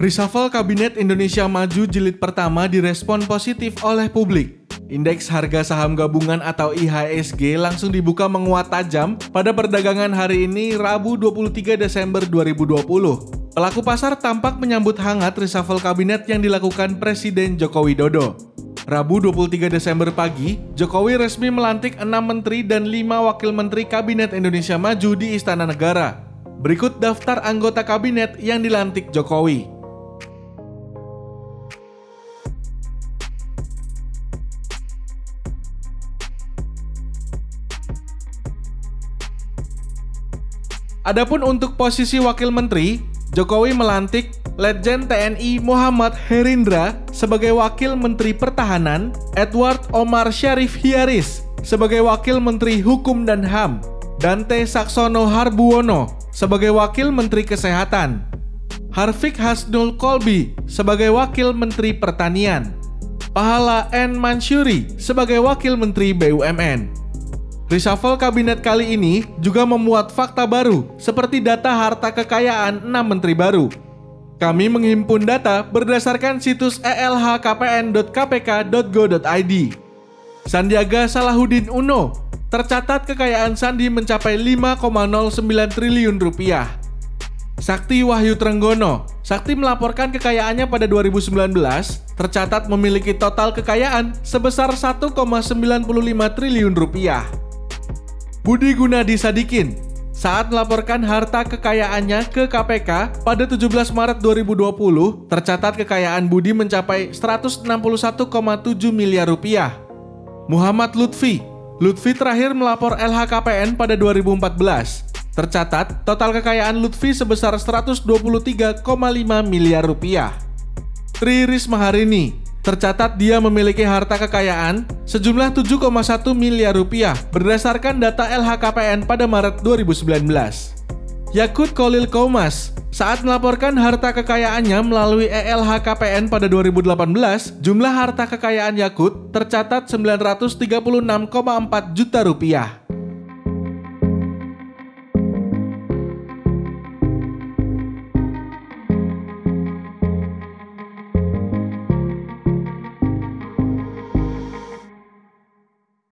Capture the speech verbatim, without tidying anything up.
Reshuffle Kabinet Indonesia Maju Jilid Pertama direspon positif oleh publik. Indeks harga saham gabungan atau I H S G langsung dibuka menguat tajam pada perdagangan hari ini Rabu dua puluh tiga Desember dua ribu dua puluh. Pelaku pasar tampak menyambut hangat reshuffle kabinet yang dilakukan Presiden Joko Widodo. Rabu dua puluh tiga Desember pagi, Jokowi resmi melantik enam menteri dan lima wakil menteri Kabinet Indonesia Maju di Istana Negara. Berikut daftar anggota kabinet yang dilantik Jokowi. Adapun untuk posisi wakil menteri, Jokowi melantik Letjen T N I Muhammad Herindra sebagai Wakil Menteri Pertahanan, Edward Omar Syarif Hiaris sebagai Wakil Menteri Hukum dan H A M, Dante Saxono Harbuwono sebagai Wakil Menteri Kesehatan, Harfiq Hasnul Kolbi sebagai Wakil Menteri Pertanian, Pahala N. Mansyuri sebagai Wakil Menteri B U M N. Reshuffle kabinet kali ini juga memuat fakta baru seperti data harta kekayaan enam menteri baru. Kami menghimpun data berdasarkan situs e l h k p n dot k p k dot go dot i d. Sandiaga Salahuddin Uno, tercatat kekayaan Sandi mencapai lima koma nol sembilan triliun rupiah. Sakti Wahyu Trenggono, Sakti melaporkan kekayaannya pada dua ribu sembilan belas, tercatat memiliki total kekayaan sebesar satu koma sembilan lima triliun rupiah. Budi Gunadi Sadikin, saat melaporkan harta kekayaannya ke K P K pada tujuh belas Maret dua ribu dua puluh, tercatat kekayaan Budi mencapai seratus enam puluh satu koma tujuh miliar rupiah. Muhammad Lutfi, Lutfi terakhir melapor L H K P N pada dua ribu empat belas. Tercatat total kekayaan Lutfi sebesar seratus dua puluh tiga koma lima miliar rupiah. Tri Risma Harini, tercatat dia memiliki harta kekayaan sejumlah tujuh koma satu miliar rupiah berdasarkan data L H K P N pada Maret dua ribu sembilan belas. Yakut Kolil Kaumas, saat melaporkan harta kekayaannya melalui E L H K P N pada dua ribu delapan belas, jumlah harta kekayaan Yakut tercatat sembilan ratus tiga puluh enam koma empat juta rupiah.